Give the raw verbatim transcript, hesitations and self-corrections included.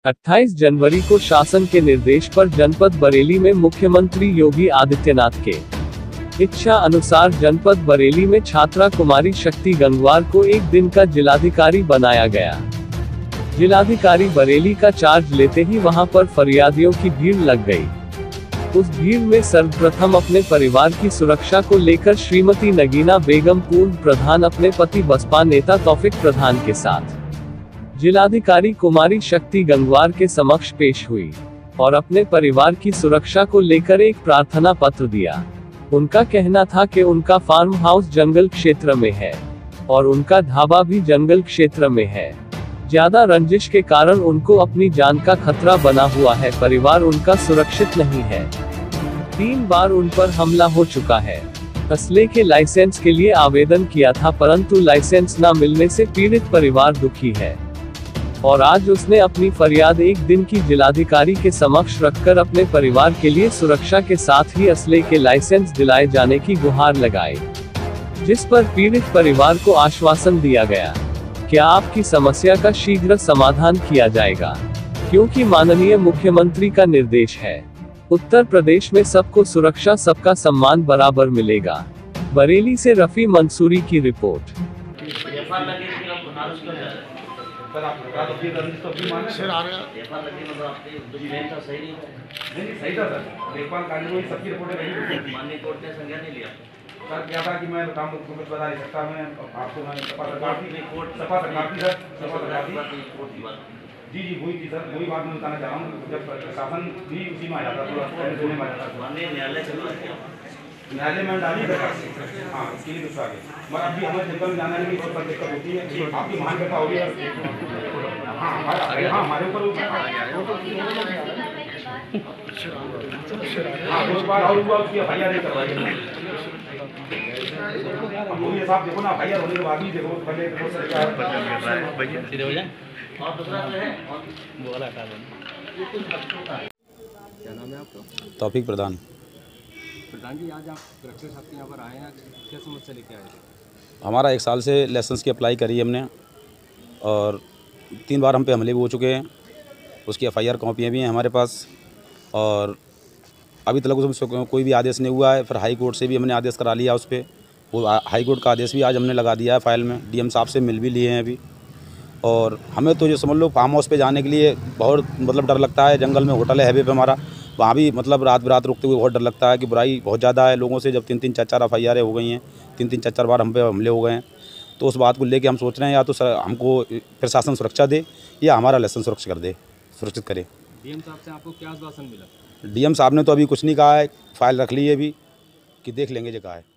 अट्ठाईस जनवरी को शासन के निर्देश पर जनपद बरेली में मुख्यमंत्री योगी आदित्यनाथ के इच्छा अनुसार जनपद बरेली में छात्रा कुमारी शक्ति गंगवार को एक दिन का जिलाधिकारी बनाया गया। जिलाधिकारी बरेली का चार्ज लेते ही वहां पर फरियादियों की भीड़ लग गई। उस भीड़ में सर्वप्रथम अपने परिवार की सुरक्षा को लेकर श्रीमती नगीना बेगम पूर्व प्रधान अपने पति बसपा नेता तौफिक प्रधान के साथ जिलाधिकारी कुमारी शक्ति गंगवार के समक्ष पेश हुई और अपने परिवार की सुरक्षा को लेकर एक प्रार्थना पत्र दिया। उनका कहना था कि उनका फार्म हाउस जंगल क्षेत्र में है और उनका ढाबा भी जंगल क्षेत्र में है। ज्यादा रंजिश के कारण उनको अपनी जान का खतरा बना हुआ है। परिवार उनका सुरक्षित नहीं है। तीन बार उन पर हमला हो चुका है। असले के लाइसेंस के लिए आवेदन किया था, परंतु लाइसेंस न मिलने से पीड़ित परिवार दुखी है और आज उसने अपनी फरियाद एक दिन की जिलाधिकारी के समक्ष रखकर अपने परिवार के लिए सुरक्षा के साथ ही असले के लाइसेंस दिलाए जाने की गुहार लगाई, जिस पर पीड़ित परिवार को आश्वासन दिया गया कि आपकी समस्या का शीघ्र समाधान किया जाएगा, क्योंकि माननीय मुख्यमंत्री का निर्देश है। उत्तर प्रदेश में सबको सुरक्षा, सबका सम्मान बराबर मिलेगा। बरेली से रफी मंसूरी की रिपोर्ट। सर आप तो भी मान सर आ रहा है सही नहीं नहीं सही था सर देखभाल कार्य में सबकी रिपोर्टें नहीं माननीय कोर्ट ने संज्ञान नहीं लिया। सर क्या था कि मैं काम को कुछ बता नहीं सकता। मैं आपको मैं सपा सरकार की कोर्ट सपा सरकार की सर सपा सरकार की जी जी वही थी सर, वही बात मैं बताना चाह रहा हूँ। जब शासन भी उसी में आ जाता था तो में आ जाता था माननीय न्यायालय से न्यायालय में डाली हाँ इसके लिए दूसरा आगे मगर अभी हमें जंगल में जाना नहीं, बहुत दिक्कत होती है। आपकी मानवता होगी हाँ हमारे हाँ हमारे ऊपर हाँ उस बार और हुआ उसकी एफ आई आर करवाई। अब ये साहब देखो ना, एफ आई आर होने के बाद भी देखो पहले क्या नाम है आपका? तौफिक प्रधान। प्रधान जी, आज आप कलेक्टर साहब के यहाँ पर आए हैं, क्या समस्या लेके आए थे? हमारा एक साल से लाइसेंस की अप्लाई करी हमने और तीन बार हम पे हमले भी हो चुके हैं। उसकी एफ आई आर कॉपियाँ भी हैं हमारे पास और अभी तक उसमें कोई भी आदेश नहीं हुआ है। फिर हाई कोर्ट से भी हमने आदेश करा लिया उस पर, वो हाई कोर्ट का आदेश भी आज हमने लगा दिया है फाइल में। डी एम साहब से मिल भी लिए हैं अभी। और हमें तो जो समझ लो फार्म हाउस पे जाने के लिए बहुत मतलब डर लगता है। जंगल में होटल है हाईवे पे हमारा, वहाँ भी मतलब रात बिरात रुकते हुए बहुत डर लगता है कि बुराई बहुत ज़्यादा है लोगों से। जब तीन तीन चार चार एफ आई आर हो गई हैं, तीन तीन चार चार बार हम पे हमले हो गए हैं, तो उस बात को लेके हम सोच रहे हैं या तो सर हमको प्रशासन सुरक्षा दे या हमारा लाइसेंस सुरक्षित कर दे सुरक्षित करे। डीएम साहब से आपको क्या आश्वासन मिला? डी एम साहब ने तो अभी कुछ नहीं कहा है, फाइल रख ली है अभी कि देख लेंगे जो कहा है।